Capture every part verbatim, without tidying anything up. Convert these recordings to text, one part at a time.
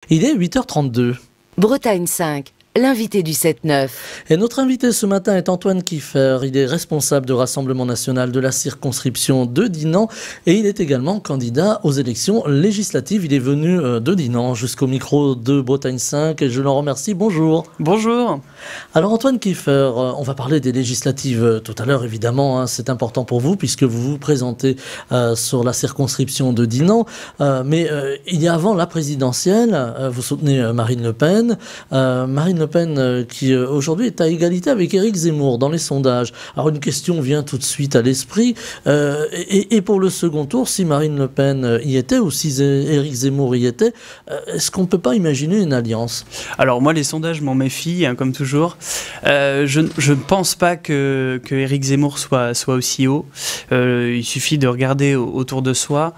Il est huit heures trente-deux. Bretagne cinq, l'invité du sept neuf. Et notre invité ce matin est Antoine Kiefer. Il est responsable de Rassemblement national de la circonscription de Dinan et il est également candidat aux élections législatives. Il est venu de Dinan jusqu'au micro de Bretagne cinq et je l'en remercie. Bonjour. Bonjour. Alors Antoine Kiefer, on va parler des législatives tout à l'heure évidemment, hein, c'est important pour vous puisque vous vous présentez euh, sur la circonscription de Dinan, euh, mais euh, il y a avant la présidentielle, euh, vous soutenez euh, Marine Le Pen, euh, Marine Le Pen euh, qui euh, aujourd'hui est à égalité avec Éric Zemmour dans les sondages. Alors une question vient tout de suite à l'esprit, euh, et, et pour le second tour, si Marine Le Pen y était ou si Éric Zemmour y était, euh, est-ce qu'on ne peut pas imaginer une alliance? Alors moi les sondages m'en méfient, hein, comme toujours. Euh, je ne pense pas que, que Éric Zemmour soit, soit aussi haut. Euh, il suffit de regarder au, autour de soi.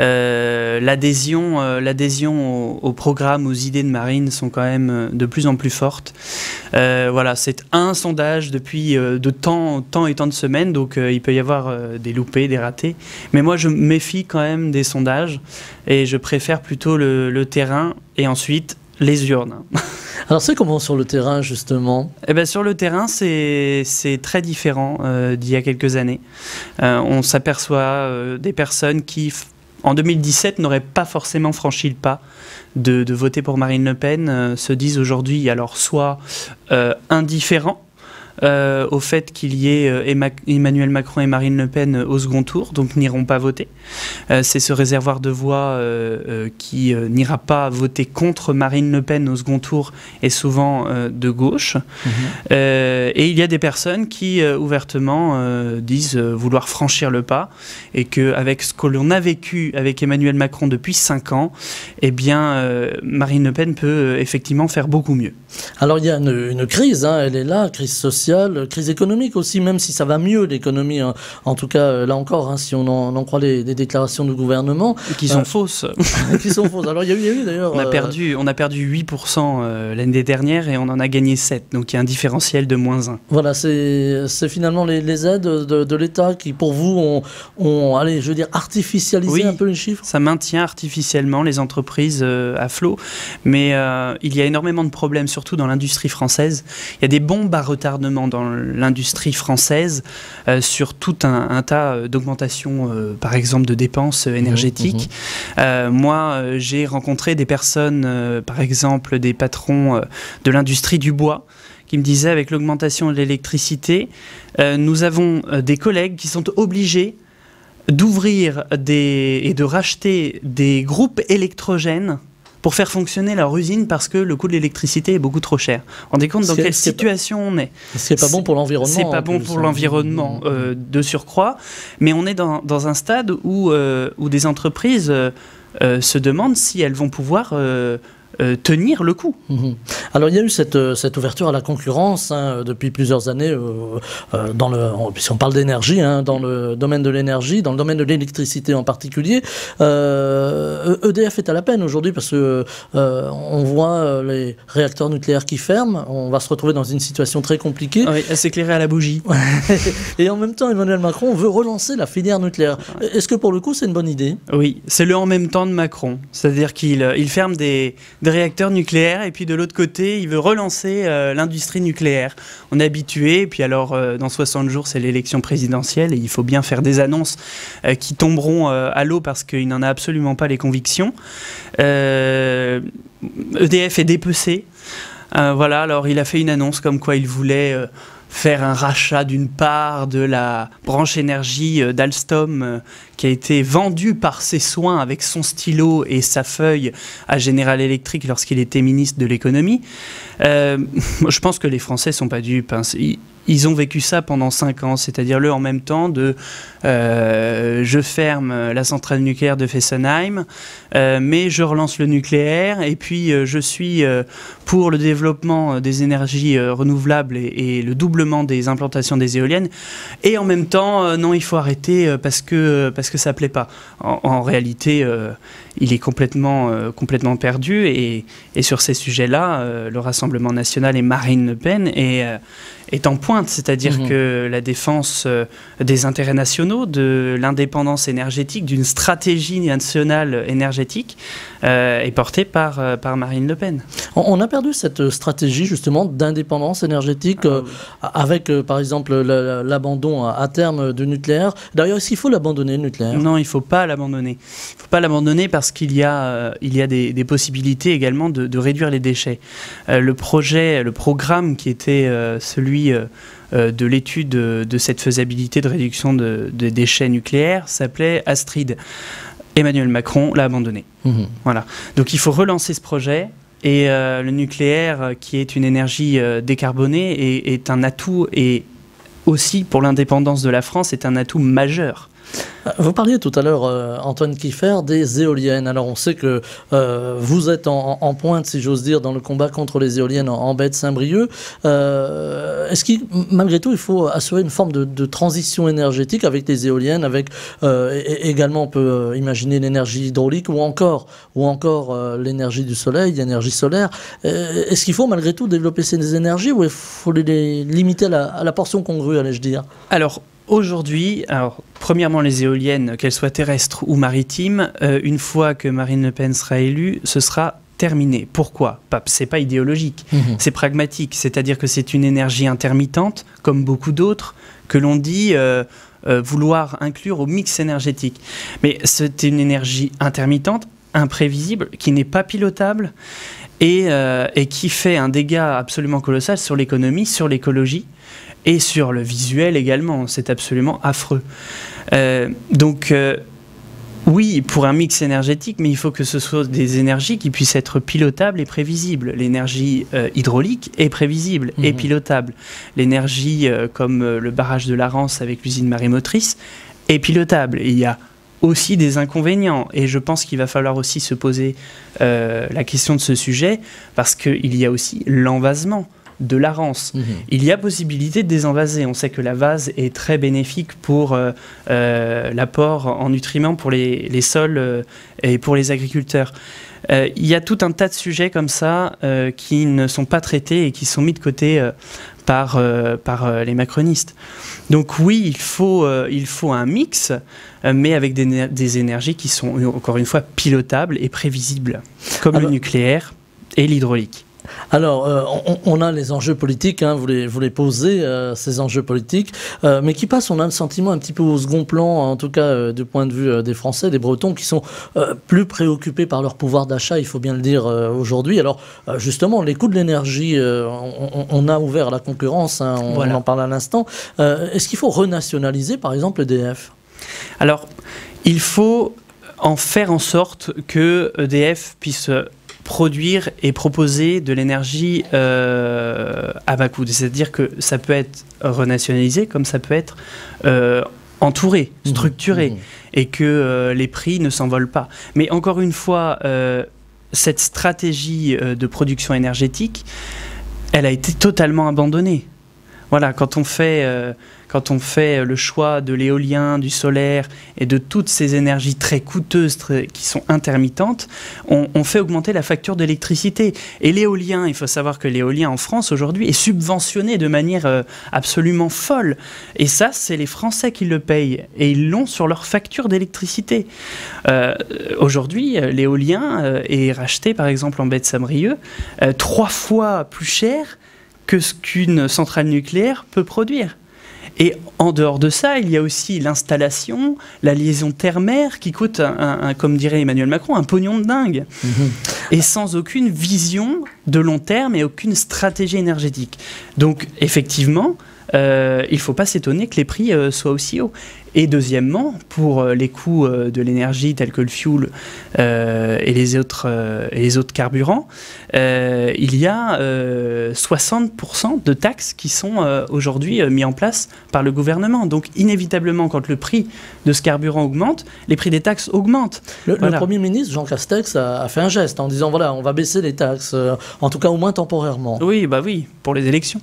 Euh, l'adhésion euh, l'adhésion au, au programme, aux idées de Marine sont quand même de plus en plus fortes. Euh, voilà, c'est un sondage depuis euh, de temps, temps et tant de semaines, donc euh, il peut y avoir euh, des loupés, des ratés. Mais moi je me méfie quand même des sondages et je préfère plutôt le, le terrain et ensuite les urnes. Alors c'est comment sur le terrain justement? Eh ben, sur le terrain c'est très différent euh, d'il y a quelques années. Euh, on s'aperçoit euh, des personnes qui en deux mille dix-sept n'auraient pas forcément franchi le pas de, de voter pour Marine Le Pen, euh, se disent aujourd'hui alors soit euh, indifférents Euh, au fait qu'il y ait euh, Emmanuel Macron et Marine Le Pen euh, au second tour, donc n'iront pas voter. Euh, c'est ce réservoir de voix euh, euh, qui euh, n'ira pas voter contre Marine Le Pen au second tour et souvent euh, de gauche. Mmh. Euh, et il y a des personnes qui euh, ouvertement euh, disent euh, vouloir franchir le pas et qu'avec ce que l'on a vécu avec Emmanuel Macron depuis cinq ans, eh bien, euh, Marine Le Pen peut euh, effectivement faire beaucoup mieux. Alors il y a une, une crise, hein, elle est là, crise sociale, crise économique aussi, même si ça va mieux l'économie, hein. En tout cas là encore, hein, si on en, on en croit les, les déclarations du gouvernement. Qui sont euh, fausses. Qui sont fausses. Alors il y a eu, eu d'ailleurs... On, euh, on a perdu huit pour cent euh, l'année dernière et on en a gagné sept, donc il y a un différentiel de moins un. Voilà, c'est finalement les, les aides de, de l'État qui pour vous ont, ont, allez, je veux dire, artificialisé oui, un peu les chiffres. Ça maintient artificiellement les entreprises euh, à flot, mais euh, il y a énormément de problèmes sur surtout dans l'industrie française. Il y a des bombes à retardement dans l'industrie française euh, sur tout un, un tas d'augmentations, euh, par exemple, de dépenses énergétiques. Mmh, mmh. Euh, moi, euh, j'ai rencontré des personnes, euh, par exemple, des patrons euh, de l'industrie du bois, qui me disaient, avec l'augmentation de l'électricité, euh, nous avons euh, des collègues qui sont obligés d'ouvrir des, et de racheter des groupes électrogènes pour faire fonctionner leur usine parce que le coût de l'électricité est beaucoup trop cher. Vous vous rendez compte dans quelle situation on est? C'est pas bon pour l'environnement. C'est pas bon pour l'environnement euh, de surcroît, mais on est dans, dans un stade où, euh, où des entreprises euh, euh, se demandent si elles vont pouvoir euh, Euh, tenir le coup. Mmh. Alors il y a eu cette, cette ouverture à la concurrence hein, depuis plusieurs années, euh, euh, dans le, si on parle d'énergie, hein, dans le domaine de l'énergie, dans le domaine de l'électricité en particulier. Euh, E D F est à la peine aujourd'hui parce que euh, on voit les réacteurs nucléaires qui ferment, on va se retrouver dans une situation très compliquée. Oui, à s'éclairer à la bougie. Et en même temps, Emmanuel Macron veut relancer la filière nucléaire. Est-ce que pour le coup, c'est une bonne idée? Oui, c'est le en même temps de Macron. C'est-à-dire qu'il il ferme des, des réacteurs nucléaires et puis de l'autre côté, il veut relancer euh, l'industrie nucléaire. On est habitué, et puis alors euh, dans soixante jours, c'est l'élection présidentielle et il faut bien faire des annonces euh, qui tomberont euh, à l'eau parce qu'il n'en a absolument pas les convictions. Euh, E D F est dépecé. Euh, voilà, alors il a fait une annonce comme quoi il voulait... Euh, faire un rachat d'une part de la branche énergie d'Alstom euh, qui a été vendue par ses soins avec son stylo et sa feuille à General Electric lorsqu'il était ministre de l'économie. Euh, je pense que les Français ne sont pas dupes. Hein. Ils, ils ont vécu ça pendant cinq ans, c'est-à-dire le en même temps de euh, je ferme la centrale nucléaire de Fessenheim, euh, mais je relance le nucléaire et puis euh, je suis euh, pour le développement des énergies euh, renouvelables et, et le doublement des implantations des éoliennes. Et en même temps, euh, non, il faut arrêter euh, parce que, parce que ça ne plaît pas. En, en réalité, euh, il est complètement, euh, complètement perdu. Et, et sur ces sujets-là, euh, le Rassemblement national et Marine Le Pen est, euh, est en pointe. C'est-à-dire mmh. que la défense euh, des intérêts nationaux, de l'indépendance énergétique, d'une stratégie nationale énergétique euh, est portée par, euh, par Marine Le Pen. On a perdu cette stratégie justement d'indépendance énergétique euh, ah, oui. avec euh, par exemple l'abandon à terme du nucléaire. D'ailleurs, est-ce qu'il faut l'abandonner, le nucléaire ? Non, il ne faut pas l'abandonner. Il ne faut pas l'abandonner parce qu'il y a, euh, il y a des, des possibilités également de, de réduire les déchets. Euh, le projet, le programme qui était euh, celui euh, de l'étude de, de cette faisabilité de réduction de, de déchets nucléaires s'appelait Astrid. Emmanuel Macron l'a abandonné. Mmh. Voilà. Donc il faut relancer ce projet. Et euh, le nucléaire, qui est une énergie euh, décarbonée, est, est un atout, et aussi pour l'indépendance de la France, est un atout majeur. Vous parliez tout à l'heure, euh, Antoine Kiefer, des éoliennes. Alors on sait que euh, vous êtes en, en pointe, si j'ose dire, dans le combat contre les éoliennes en, en baie de Saint-Brieuc. Euh, est-ce qu'il, malgré tout, il faut assurer une forme de, de transition énergétique avec les éoliennes, avec euh, et, également on peut imaginer l'énergie hydraulique ou encore, ou encore euh, l'énergie du soleil, l'énergie solaire. Euh, est-ce qu'il faut malgré tout développer ces énergies ou il faut les, les limiter à la, à la portion congrue, allais-je dire ? Alors, aujourd'hui, alors, premièrement, les éoliennes, qu'elles soient terrestres ou maritimes, euh, une fois que Marine Le Pen sera élue, ce sera terminé. Pourquoi ? C'est pas idéologique, mmh. c'est pragmatique. C'est-à-dire que c'est une énergie intermittente, comme beaucoup d'autres, que l'on dit euh, euh, vouloir inclure au mix énergétique. Mais c'est une énergie intermittente, imprévisible, qui n'est pas pilotable et, euh, et qui fait un dégât absolument colossal sur l'économie, sur l'écologie. Et sur le visuel également, c'est absolument affreux. Euh, donc, euh, oui, pour un mix énergétique, mais il faut que ce soit des énergies qui puissent être pilotables et prévisibles. L'énergie euh, hydraulique est prévisible mmh. et pilotable. L'énergie euh, comme euh, le barrage de la Rance avec l'usine marémotrice est pilotable. Et il y a aussi des inconvénients. Et je pense qu'il va falloir aussi se poser euh, la question de ce sujet, parce qu'il y a aussi l'envasement de la Rance. Mmh. Il y a possibilité de désenvaser. On sait que la vase est très bénéfique pour euh, euh, l'apport en nutriments pour les, les sols euh, et pour les agriculteurs. Euh, il y a tout un tas de sujets comme ça euh, qui ne sont pas traités et qui sont mis de côté euh, par, euh, par euh, les macronistes. Donc oui, il faut, euh, il faut un mix, euh, mais avec des, des énergies qui sont, encore une fois, pilotables et prévisibles, comme Alors... le nucléaire et l'hydraulique. Alors, euh, on, on a les enjeux politiques, hein, vous, les, vous les posez, euh, ces enjeux politiques, euh, mais qui passent, on a le sentiment, un petit peu au second plan, en tout cas euh, du point de vue euh, des Français, des Bretons, qui sont euh, plus préoccupés par leur pouvoir d'achat, il faut bien le dire euh, aujourd'hui. Alors, euh, justement, les coûts de l'énergie, euh, on, on a ouvert la concurrence, hein, on, voilà. on en parle à l'instant. Euh, est-ce qu'il faut renationaliser, par exemple, E D F ? Alors, il faut en faire en sorte que E D F puisse produire et proposer de l'énergie euh, à bas coût. C'est-à-dire que ça peut être renationalisé comme ça peut être euh, entouré, structuré, mmh. et que euh, les prix ne s'envolent pas. Mais encore une fois, euh, cette stratégie euh, de production énergétique, elle a été totalement abandonnée. Voilà, quand on fait... Euh, Quand on fait le choix de l'éolien, du solaire et de toutes ces énergies très coûteuses très, qui sont intermittentes, on, on fait augmenter la facture d'électricité. Et l'éolien, il faut savoir que l'éolien en France aujourd'hui est subventionné de manière euh, absolument folle. Et ça, c'est les Français qui le payent. Et ils l'ont sur leur facture d'électricité. Euh, aujourd'hui, l'éolien euh, est racheté, par exemple, en baie de Saint-Brieuc, euh, trois fois plus cher que ce qu'une centrale nucléaire peut produire. Et en dehors de ça, il y a aussi l'installation, la liaison terre-mer qui coûte, un, un, un, comme dirait Emmanuel Macron, un pognon de dingue. Mmh. Et sans aucune vision de long terme et aucune stratégie énergétique. Donc, effectivement, euh, il ne faut pas s'étonner que les prix euh, soient aussi hauts. Et deuxièmement, pour euh, les coûts euh, de l'énergie tels que le fuel euh, et, les autres, euh, et les autres carburants, euh, il y a euh, soixante pour cent de taxes qui sont euh, aujourd'hui euh, mis en place par le gouvernement. Donc inévitablement, quand le prix de ce carburant augmente, les prix des taxes augmentent. Le, voilà. le Premier ministre, Jean Castex, a, a fait un geste en disant, voilà, on va baisser les taxes, euh, en tout cas au moins temporairement. Oui, bah oui, pour les élections.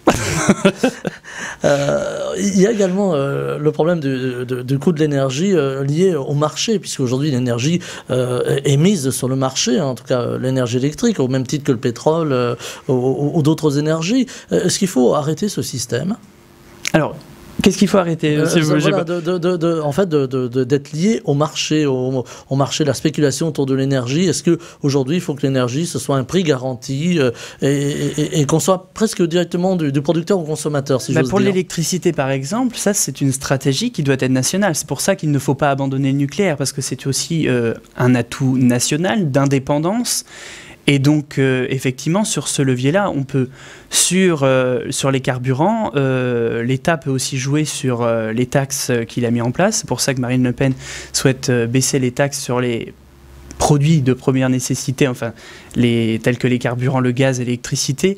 euh, il y a également euh, le problème du, du, du coût de l'énergie euh, lié au marché, puisque aujourd'hui l'énergie euh, est mise sur le marché, hein, en tout cas euh, l'énergie électrique, au même titre que le pétrole euh, ou, ou, ou d'autres énergies. Est-ce qu'il faut arrêter ce système ? Alors, qu'est-ce qu'il faut arrêter euh, c'est, voilà, de, de, de, de, En fait, de, de, de, d'être lié au marché, au, au marché de la spéculation autour de l'énergie. Est-ce qu'aujourd'hui, il faut que l'énergie, ce soit un prix garanti euh, et, et, et qu'on soit presque directement du, du producteur au consommateur, si bah j'ose pour dire. l'électricité, par exemple, ça, c'est une stratégie qui doit être nationale. C'est pour ça qu'il ne faut pas abandonner le nucléaire, parce que c'est aussi euh, un atout national d'indépendance. Et donc, euh, effectivement, sur ce levier-là, on peut, sur, euh, sur les carburants, euh, l'État peut aussi jouer sur euh, les taxes qu'il a mis en place. C'est pour ça que Marine Le Pen souhaite euh, baisser les taxes sur les produits de première nécessité, enfin, les, tels que les carburants, le gaz et l'électricité,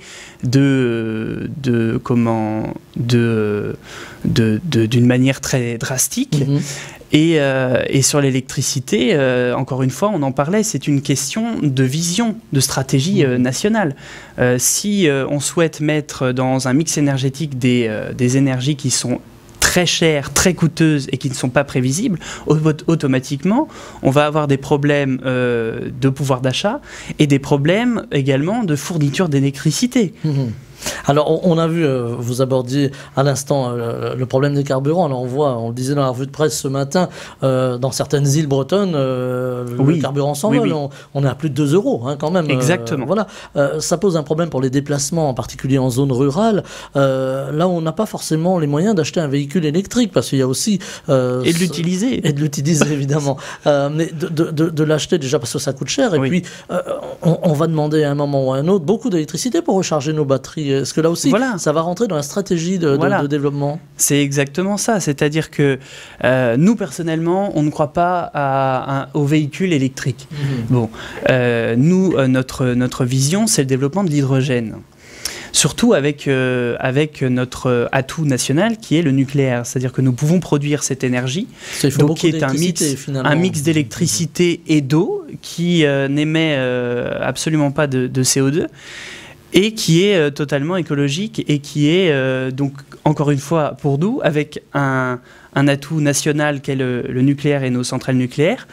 de, de, comment, de, de, de, d'une manière très drastique. Mmh. Et, euh, et sur l'électricité, euh, encore une fois, on en parlait, c'est une question de vision, de stratégie euh, nationale. Euh, si euh, on souhaite mettre dans un mix énergétique des, euh, des énergies qui sont très chères, très coûteuses et qui ne sont pas prévisibles, automatiquement, on va avoir des problèmes euh, de pouvoir d'achat et des problèmes également de fourniture d'électricité. Mmh. Alors, on a vu, euh, vous abordiez à l'instant euh, le problème des carburants. Alors, on voit, on le disait dans la revue de presse ce matin, euh, dans certaines îles bretonnes, euh, oui. le carburant s'envole. Oui, oui. on, on est à plus de deux euros, hein, quand même. Exactement. Euh, voilà. Euh, ça pose un problème pour les déplacements, en particulier en zone rurale. Euh, là, on n'a pas forcément les moyens d'acheter un véhicule électrique, parce qu'il y a aussi... Euh, et de l'utiliser. Et de l'utiliser, évidemment. euh, mais de, de, de, de l'acheter déjà parce que ça coûte cher. Et oui. puis, euh, on, on va demander à un moment ou à un autre beaucoup d'électricité pour recharger nos batteries. Est-ce que là aussi, voilà. ça va rentrer dans la stratégie de, voilà. de, de développement ? C'est exactement ça. C'est-à-dire que euh, nous, personnellement, on ne croit pas à, à, aux véhicules électriques. Mmh. Bon, euh, nous, euh, notre, notre vision, c'est le développement de l'hydrogène. Surtout avec, euh, avec notre atout national qui est le nucléaire. C'est-à-dire que nous pouvons produire cette énergie, donc qui est un mix, un mix d'électricité et d'eau qui euh, n'émet euh, absolument pas de, de C O deux. Et qui est euh, totalement écologique et qui est, euh, donc, encore une fois, pour nous, avec un, un atout national qu'est le, le nucléaire et nos centrales nucléaires,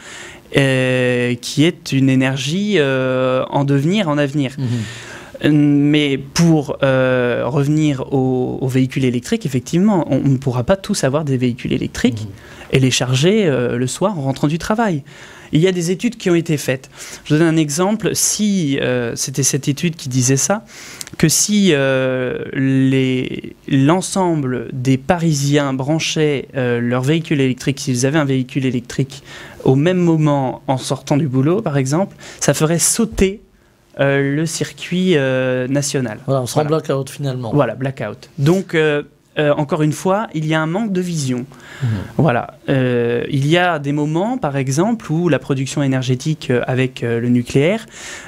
euh, qui est une énergie euh, en devenir, en avenir. Mmh. Mais pour euh, revenir aux, aux véhicules électriques, effectivement, on ne pourra pas tous avoir des véhicules électriques mmh. et les charger euh, le soir en rentrant du travail. Il y a des études qui ont été faites. Je donne un exemple. Si, euh, c'était cette étude qui disait ça, que si euh, les, l'ensemble des Parisiens branchaient euh, leur véhicule électrique, s'ils avaient un véhicule électrique au même moment en sortant du boulot, par exemple, ça ferait sauter euh, le circuit euh, national. Voilà, on sera voilà. en blackout finalement. Voilà, blackout. Donc, euh, euh, encore une fois, il y a un manque de vision. Mmh. Voilà. Euh, il y a des moments, par exemple, où la production énergétique euh, avec euh, le nucléaire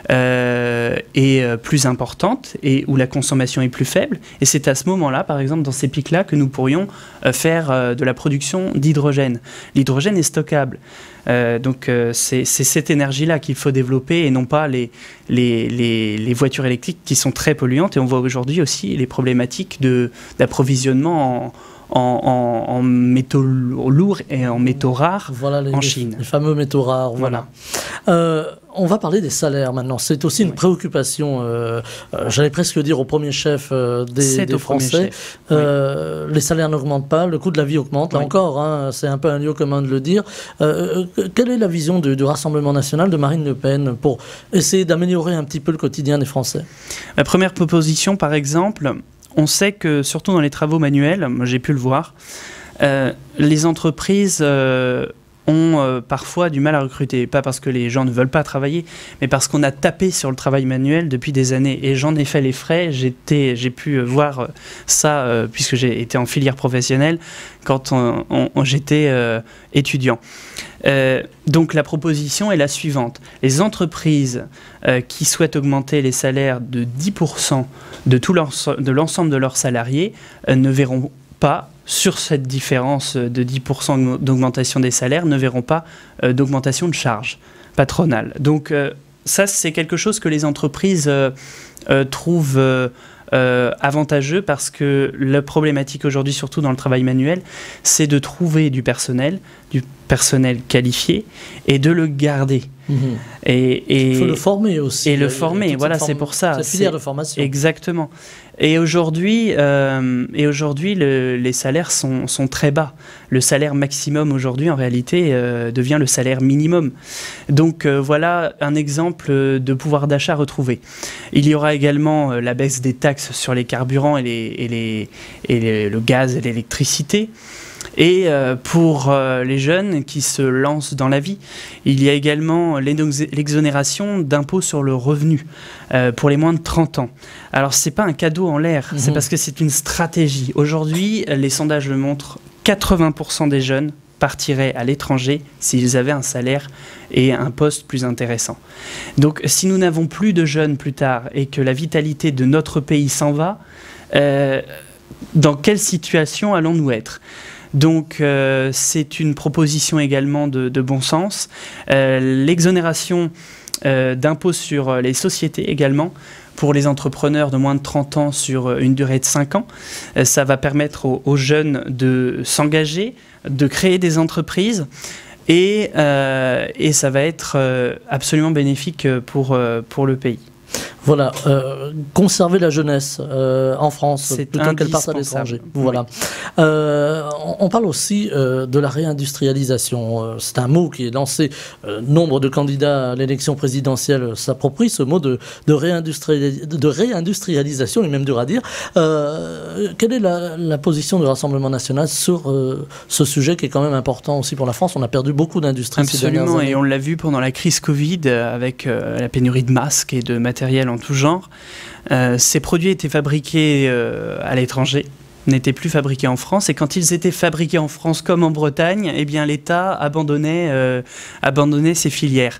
euh, est euh, plus importante et où la consommation est plus faible. Et c'est à ce moment-là, par exemple, dans ces pics-là, que nous pourrions euh, faire euh, de la production d'hydrogène. L'hydrogène est stockable. Euh, donc euh, c'est, c'est cette énergie-là qu'il faut développer et non pas les, les, les, les voitures électriques qui sont très polluantes. Et on voit aujourd'hui aussi les problématiques de, d'approvisionnement en En, en, en métaux lourds et en métaux rares voilà les, en Chine. Les, les fameux métaux rares, voilà. voilà. Euh, on va parler des salaires maintenant. C'est aussi une oui. préoccupation, euh, euh, j'allais presque dire au premier chef euh, des, des Français. Euh, oui. Les salaires n'augmentent pas, le coût de la vie augmente. Là oui. encore, hein, c'est un peu un lieu commun de le dire. Euh, quelle est la vision du, du Rassemblement national de Marine Le Pen pour essayer d'améliorer un petit peu le quotidien des Français ? La première proposition, par exemple, on sait que, surtout dans les travaux manuels, moi j'ai pu le voir, euh, les entreprises euh, ont euh, parfois du mal à recruter. Pas parce que les gens ne veulent pas travailler, mais parce qu'on a tapé sur le travail manuel depuis des années. Et j'en ai fait les frais, j'étais, j'ai pu voir ça, euh, puisque j'ai été en filière professionnelle, quand on, on, on, j'étais euh, étudiant. Euh, donc la proposition est la suivante. Les entreprises euh, qui souhaitent augmenter les salaires de dix pour cent de, tout leur, de l'ensemble de leurs salariés euh, ne verront pas, sur cette différence de dix pour cent d'augmentation des salaires, ne verront pas euh, d'augmentation de charges patronales. Donc euh, ça, c'est quelque chose que les entreprises euh, euh, trouvent euh, euh, avantageux parce que la problématique aujourd'hui, surtout dans le travail manuel, c'est de trouver du personnel, du personnel qualifié et de le garder. Mmh. Et, et, il faut le former aussi. Et le former, voilà, c'est pour ça. Cette filière de formation. Exactement. Et aujourd'hui, euh, et aujourd'hui le, les salaires sont, sont très bas. Le salaire maximum aujourd'hui, en réalité, euh, devient le salaire minimum. Donc euh, voilà un exemple de pouvoir d'achat retrouvé. Il y aura également euh, la baisse des taxes sur les carburants et, les, et, les, et les, le gaz et l'électricité. Et euh, pour euh, les jeunes qui se lancent dans la vie, il y a également l'exonération d'impôt sur le revenu euh, pour les moins de trente ans. Alors, ce n'est pas un cadeau en l'air, mmh. c'est parce que c'est une stratégie. Aujourd'hui, les sondages le montrent, quatre-vingts pour cent des jeunes partiraient à l'étranger s'ils avaient un salaire et un poste plus intéressant. Donc, si nous n'avons plus de jeunes plus tard et que la vitalité de notre pays s'en va, euh, dans quelle situation allons-nous être ? Donc, euh, c'est une proposition également de, de bon sens. Euh, l'exonération euh, d'impôts sur les sociétés également, pour les entrepreneurs de moins de trente ans sur une durée de cinq ans. Euh, ça va permettre aux, aux jeunes de s'engager, de créer des entreprises. Et, euh, et ça va être euh, absolument bénéfique pour, euh, pour le pays. Voilà, euh, conserver la jeunesse euh, en France plutôt qu'elle parte à l'étranger. Voilà. Oui. Euh, on parle aussi euh, de la réindustrialisation. Euh, c'est un mot qui est lancé. Euh, nombre de candidats à l'élection présidentielle s'approprient ce mot de, de, réindustrialis de réindustrialisation, il est même dur à dire. Euh, quelle est la, la position du Rassemblement national sur euh, ce sujet qui est quand même important aussi pour la France? On a perdu beaucoup d'industries ces dernières années. Absolument, et on l'a vu pendant la crise Covid avec euh, la pénurie de masques et de matériel en tout genre. Euh, ces produits étaient fabriqués euh, à l'étranger, n'étaient plus fabriqués en France, et quand ils étaient fabriqués en France comme en Bretagne, eh bien l'État abandonnait, euh, abandonnait ces filières.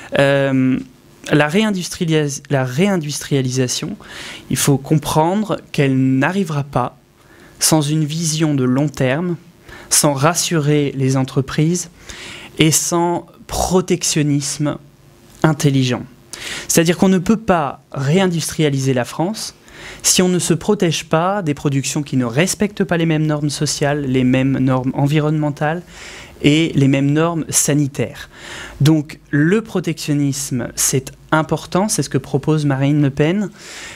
Euh, la, réindustrialis la réindustrialisation, il faut comprendre qu'elle n'arrivera pas sans une vision de long terme, sans rassurer les entreprises et sans protectionnisme intelligent. C'est-à-dire qu'on ne peut pas réindustrialiser la France si on ne se protège pas des productions qui ne respectent pas les mêmes normes sociales, les mêmes normes environnementales et les mêmes normes sanitaires. Donc le protectionnisme, c'est important, c'est ce que propose Marine Le Pen.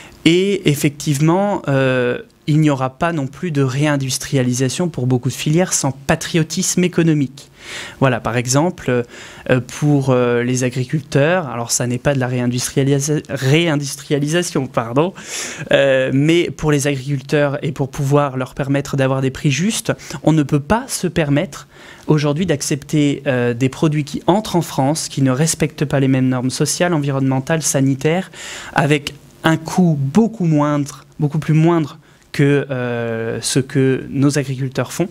Et effectivement, euh, il n'y aura pas non plus de réindustrialisation pour beaucoup de filières sans patriotisme économique. Voilà, par exemple, euh, pour euh, les agriculteurs, alors ça n'est pas de la réindustrialisa réindustrialisation, pardon, euh, mais pour les agriculteurs et pour pouvoir leur permettre d'avoir des prix justes, on ne peut pas se permettre aujourd'hui d'accepter euh, des produits qui entrent en France, qui ne respectent pas les mêmes normes sociales, environnementales, sanitaires, avec un coût beaucoup moindre, beaucoup plus moindre que euh, ce que nos agriculteurs font.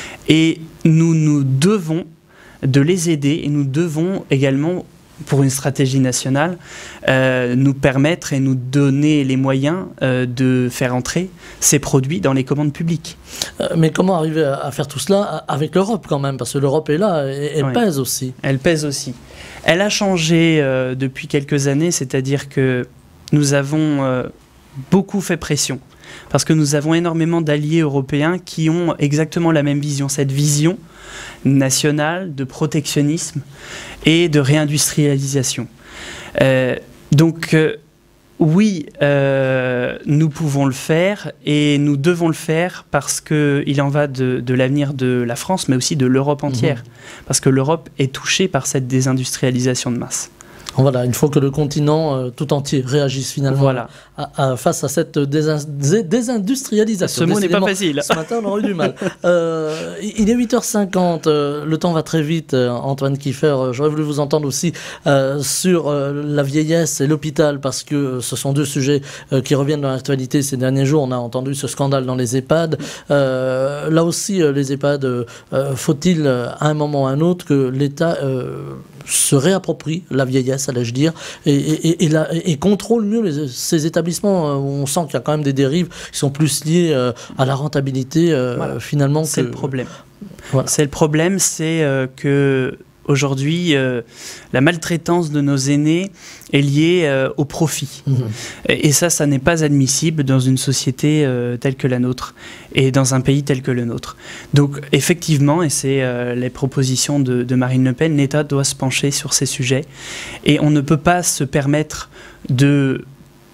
Et nous, nous devons de les aider et nous devons également, pour une stratégie nationale, euh, nous permettre et nous donner les moyens euh, de faire entrer ces produits dans les commandes publiques. Euh, mais comment arriver à, à faire tout cela avec l'Europe quand même? Parce que l'Europe est là et elle ouais. pèse aussi. Elle pèse aussi. Elle a changé euh, depuis quelques années, c'est-à-dire que nous avons euh, beaucoup fait pression. Parce que nous avons énormément d'alliés européens qui ont exactement la même vision, cette vision nationale de protectionnisme et de réindustrialisation. Euh, donc euh, oui, euh, nous pouvons le faire et nous devons le faire parce qu'il en va de, de l'avenir de la France, mais aussi de l'Europe entière. Mmh. Parce que l'Europe est touchée par cette désindustrialisation de masse. Voilà, il faut que le continent euh, tout entier réagisse finalement voilà. à, à, face à cette désin désindustrialisation. Ce mot n'est pas facile. Ce matin, on aurait eu du mal. Euh, il est huit heures cinquante, euh, le temps va très vite, euh, Antoine Kiefer. Euh, J'aurais voulu vous entendre aussi euh, sur euh, la vieillesse et l'hôpital, parce que euh, ce sont deux sujets euh, qui reviennent dans l'actualité ces derniers jours. On a entendu ce scandale dans les EHPAD. Euh, là aussi, euh, les EHPAD, euh, faut-il à un moment ou à un autre que l'État euh, se réapproprie la vieillesse, allais-je dire, et, et, et, la, et contrôle mieux les, ces établissements où on sent qu'il y a quand même des dérives qui sont plus liées euh, à la rentabilité, euh, voilà. finalement. C'est que... le problème. Voilà. C'est le problème, c'est euh, que Aujourd'hui, euh, la maltraitance de nos aînés est liée euh, au profit. Mmh. Et, et ça, ça n'est pas admissible dans une société euh, telle que la nôtre et dans un pays tel que le nôtre. Donc, effectivement, et c'est euh, les propositions de, de Marine Le Pen, l'État doit se pencher sur ces sujets. Et on ne peut pas se permettre de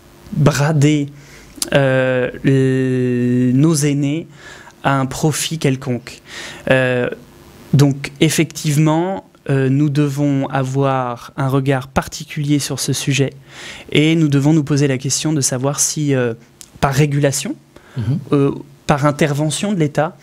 brader euh, les, nos aînés à un profit quelconque. Euh, donc, effectivement... Euh, nous devons avoir un regard particulier sur ce sujet et nous devons nous poser la question de savoir si, euh, par régulation, mmh. euh, par intervention de l'État,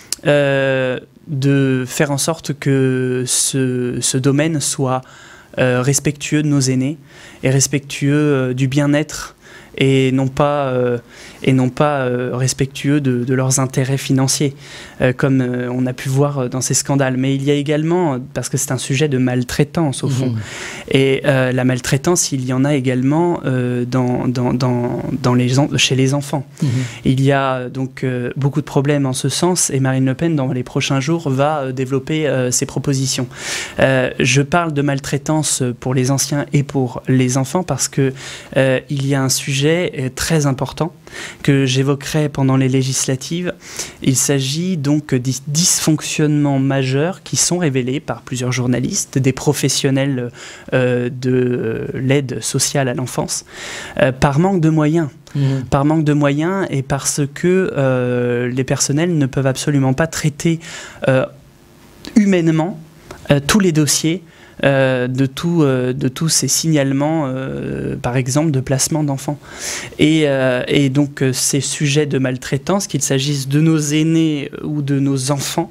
euh, de faire en sorte que ce, ce domaine soit euh, respectueux de nos aînés et respectueux euh, du bien-être et non pas, euh, et non pas euh, respectueux de, de leurs intérêts financiers, euh, comme euh, on a pu voir dans ces scandales. Mais il y a également, parce que c'est un sujet de maltraitance au fond, mmh. et euh, la maltraitance, il y en a également euh, dans, dans, dans, dans les, chez les enfants. Mmh. Il y a donc euh, beaucoup de problèmes en ce sens, et Marine Le Pen, dans les prochains jours, va euh, développer euh, ses propositions. Euh, je parle de maltraitance pour les anciens et pour les enfants, parce qu'il euh, y a un sujet très important que j'évoquerai pendant les législatives. Il s'agit donc des dysfonctionnements majeurs qui sont révélés par plusieurs journalistes, des professionnels euh, de l'aide sociale à l'enfance, euh, par manque de moyens. Mmh. Par manque de moyens et parce que euh, les personnels ne peuvent absolument pas traiter euh, humainement euh, tous les dossiers Euh, de, tout, euh, de tous ces signalements, euh, par exemple, de placement d'enfants. Et, euh, et donc, euh, ces sujets de maltraitance, qu'il s'agisse de nos aînés ou de nos enfants,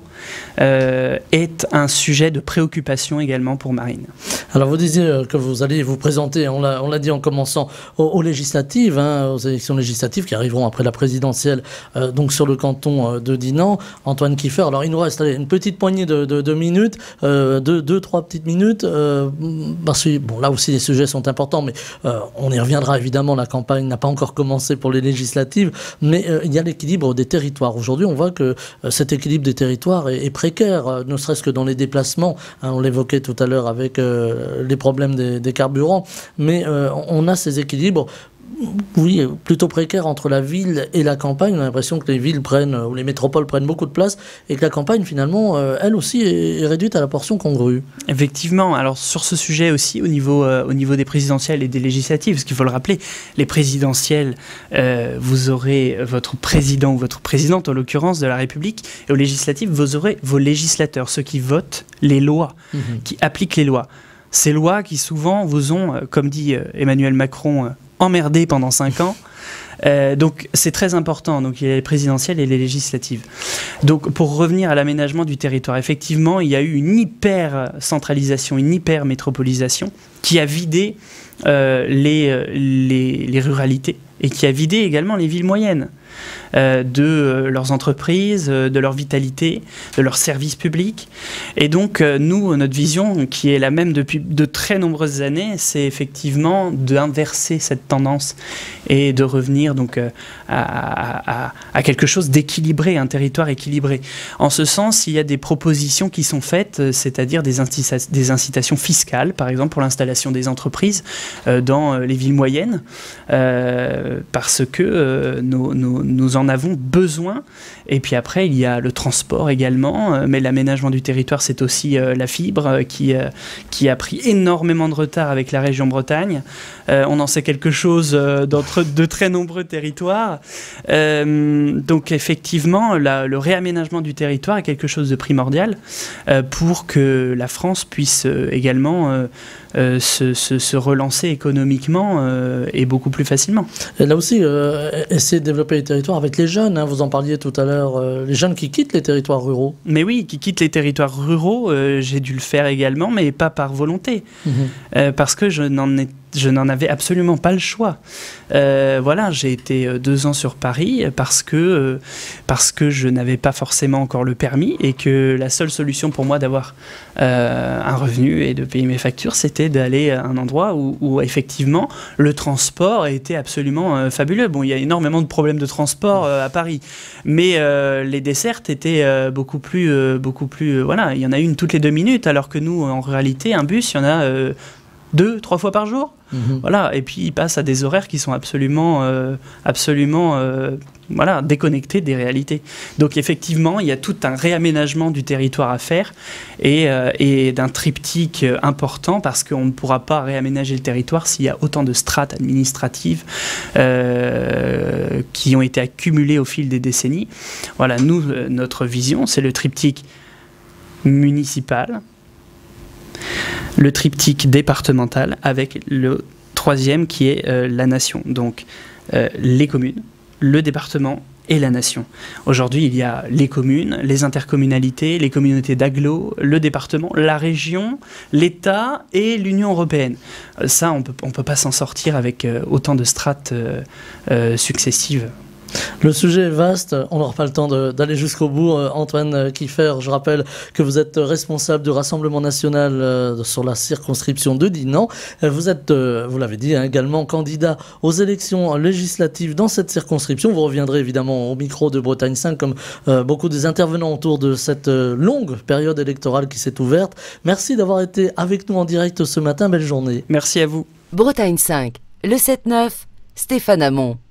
euh, est un sujet de préoccupation également pour Marine. Alors, vous disiez que vous allez vous présenter, on l'a, on l'a dit en commençant, aux, aux législatives, hein, aux élections législatives qui arriveront après la présidentielle, euh, donc sur le canton de Dinan. Antoine Kiefer, alors il nous reste allez, une petite poignée de, de, de minutes, euh, deux, deux, trois petites minutes. Euh, parce que bon, là aussi les sujets sont importants, mais euh, on y reviendra évidemment. La campagne n'a pas encore commencé pour les législatives, mais euh, il y a l'équilibre des territoires. Aujourd'hui, on voit que euh, cet équilibre des territoires est, est précaire, euh, ne serait-ce que dans les déplacements. Hein, on l'évoquait tout à l'heure avec euh, les problèmes des, des carburants, mais euh, on a ces équilibres. Oui, plutôt précaire entre la ville et la campagne. On a l'impression que les villes prennent, ou les métropoles prennent beaucoup de place, et que la campagne, finalement, euh, elle aussi est, est réduite à la portion congrue. Effectivement. Alors, sur ce sujet aussi, au niveau, euh, au niveau des présidentielles et des législatives, parce qu'il faut le rappeler, les présidentielles, euh, vous aurez votre président ou votre présidente, en l'occurrence, de la République, et aux législatives, vous aurez vos législateurs, ceux qui votent les lois, mmh. qui appliquent les lois. Ces lois qui, souvent, vous ont, comme dit Emmanuel Macron, emmerdé pendant cinq ans. Euh, donc c'est très important. Donc il y a les présidentielles et les législatives. Donc pour revenir à l'aménagement du territoire, effectivement, il y a eu une hyper centralisation, une hyper métropolisation qui a vidé euh, les, les, les ruralités et qui a vidé également les villes moyennes euh, de euh, leurs entreprises, euh, de leur vitalité, de leurs services publics. Et donc, euh, nous, notre vision, qui est la même depuis de très nombreuses années, c'est effectivement d'inverser cette tendance et de revenir donc, euh, à, à, à quelque chose d'équilibré, un territoire équilibré. En ce sens, il y a des propositions qui sont faites, c'est-à-dire des, incita- des incitations fiscales, par exemple pour l'installation des entreprises euh, dans les villes moyennes, euh, parce que euh, nous, nous, nous en avons besoin. Et puis après, il y a le transport également, euh, mais l'aménagement du territoire, c'est aussi euh, la fibre euh, qui, euh, qui a pris énormément de retard avec la région Bretagne. Euh, on en sait quelque chose euh, dans de très nombreux territoires. Euh, donc effectivement, la, le réaménagement du territoire est quelque chose de primordial euh, pour que la France puisse euh, également euh, euh, se, se, se relancer économiquement euh, et beaucoup plus facilement. Et là aussi, euh, essayer de développer les territoires avec les jeunes, hein, vous en parliez tout à l'heure, euh, les jeunes qui quittent les territoires ruraux. Mais oui, qui quittent les territoires ruraux, euh, j'ai dû le faire également, mais pas par volonté. Mmh. Euh, parce que je n'en ai je n'en avais absolument pas le choix. Euh, voilà, j'ai été deux ans sur Paris parce que, euh, parce que je n'avais pas forcément encore le permis et que la seule solution pour moi d'avoir euh, un revenu et de payer mes factures, c'était d'aller à un endroit où, où effectivement le transport était absolument euh, fabuleux. Bon, il y a énormément de problèmes de transport euh, à Paris, mais euh, les dessertes étaient euh, beaucoup plus, euh, beaucoup plus, euh, voilà, il y en a une toutes les deux minutes, alors que nous, en réalité, un bus, il y en a euh, deux, trois fois par jour. Mmh. Voilà, et puis il passe à des horaires qui sont absolument, euh, absolument euh, voilà, déconnectés des réalités. Donc effectivement, il y a tout un réaménagement du territoire à faire et, euh, et d'un triptyque important parce qu'on ne pourra pas réaménager le territoire s'il y a autant de strates administratives euh, qui ont été accumulées au fil des décennies. Voilà, nous, notre vision, c'est le triptyque municipal, le triptyque départemental avec le troisième qui est euh, la nation. Donc euh, les communes, le département et la nation. Aujourd'hui, il y a les communes, les intercommunalités, les communautés d'agglo, le département, la région, l'État et l'Union européenne. Euh, ça, on peut, on peut pas s'en sortir avec euh, autant de strates euh, euh, successives. Le sujet est vaste, on n'aura pas le temps de, d'aller jusqu'au bout. Euh, Antoine Kiefer, je rappelle que vous êtes responsable du Rassemblement national euh, sur la circonscription de Dinan. Euh, vous êtes, euh, vous l'avez dit, hein, également candidat aux élections législatives dans cette circonscription. Vous reviendrez évidemment au micro de Bretagne cinq comme euh, beaucoup des intervenants autour de cette euh, longue période électorale qui s'est ouverte. Merci d'avoir été avec nous en direct ce matin. Belle journée. Merci à vous. Bretagne cinq, le sept neuf, Stéphane Hamon.